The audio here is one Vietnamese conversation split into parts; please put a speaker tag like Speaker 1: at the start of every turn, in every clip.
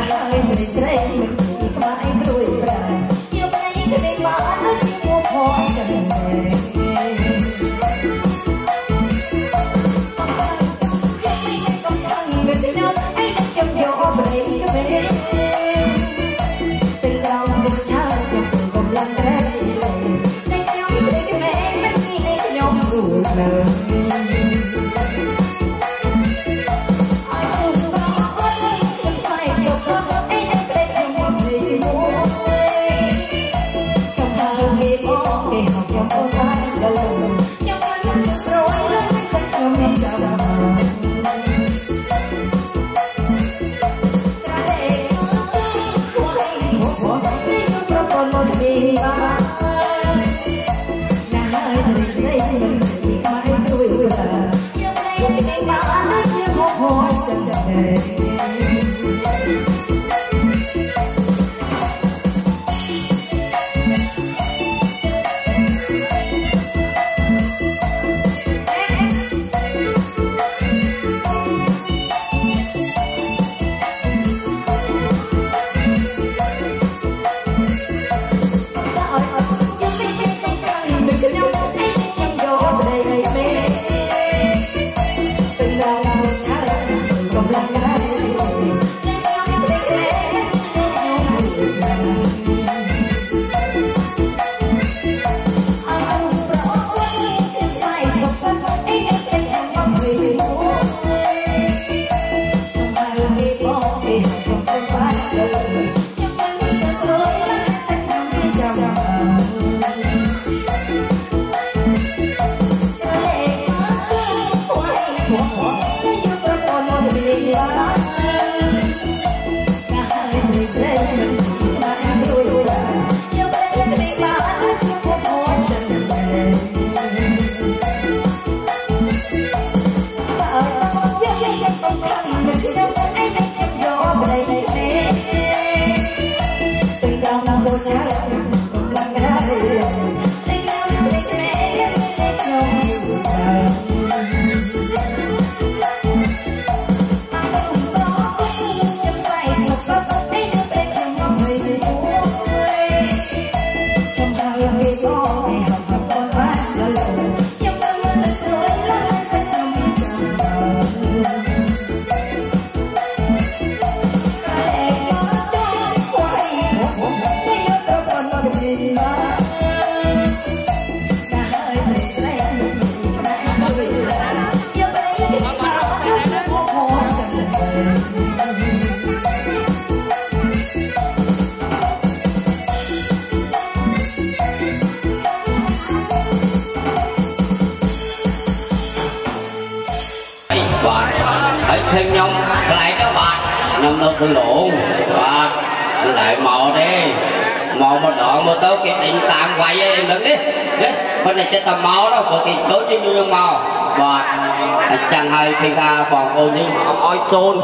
Speaker 1: thêm nhông lại các bạn nhông đâu sự lộn và lại mò đi mò một đoạn một tớ cái định tạm quay em đứng đi bên này trên tầm mò đó bởi vì chỗ chứ như mò và chẳng hay khi ta còn ôn đi ôi xôn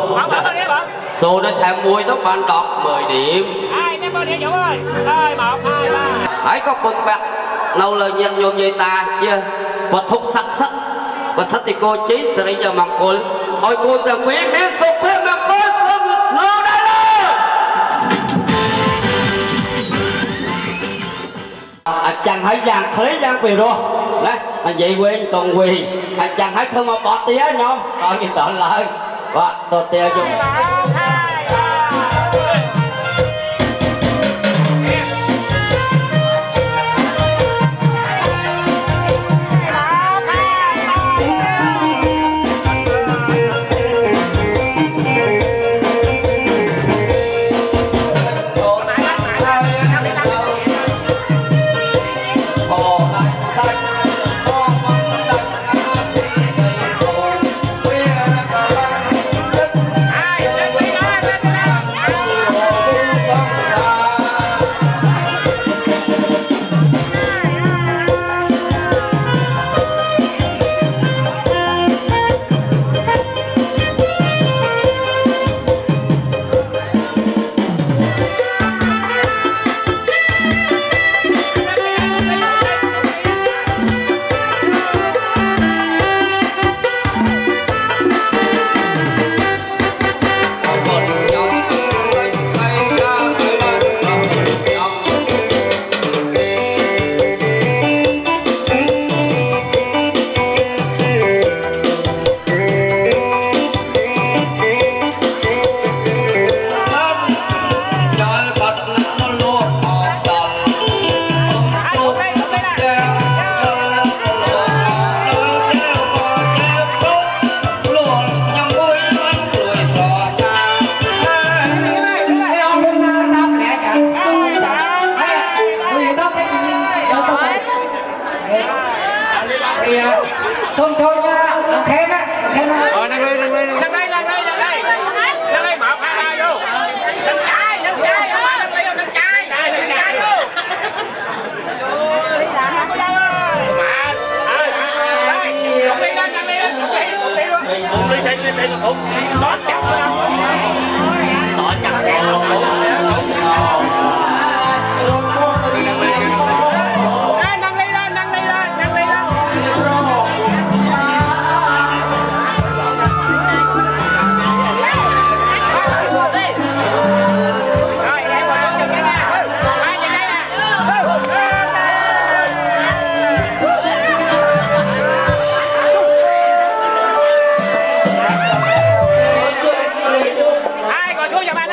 Speaker 1: xôn nó thêm mùi đó bạn đọc 10 điểm
Speaker 2: ai ném bao nhiêu Dũng ơi ơi 1 2 3
Speaker 1: hãy có bực bạc lâu lời nhận nhôm về ta chưa và thúc sắc sắc và sắc thì cô chí sẽ lấy cho mặc cô ôi cô ta quý biết sụp thêm mà có xong lô đây lên chẳng hãy dàn thế gian quỳ rồi đấy anh vậy quên còn quỳ chẳng hãy không mà bỏ tía nhau còn gì tận lại và tôi tía chung
Speaker 2: ai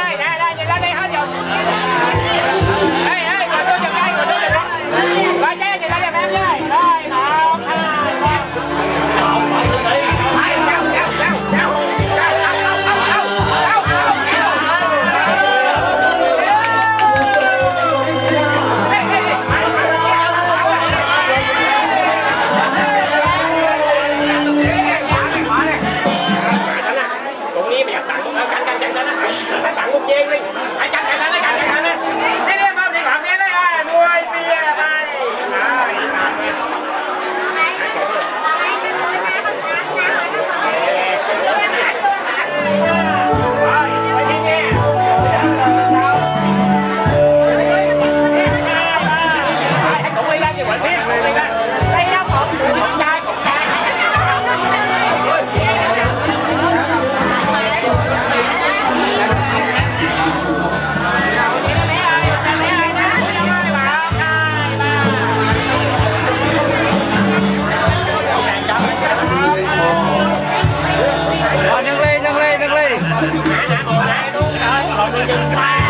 Speaker 2: ơi, nè, nhìn lên đây hết rồi. Ê, ngồi xuống giùm đây, ngồi xuống giùm đây. Rồi chế nhìn lên giùm em với. Rồi, 1, 2, 3. Tặng một viên đi, hãy canh canh lên, canh lên. Đi đi không, đi học đi lấy ơi, mua bia đây. Rồi, quay đi nha. Hãy cùng đi lên, cùng đi lên. Đây đâu cũng trai. Nâng ly.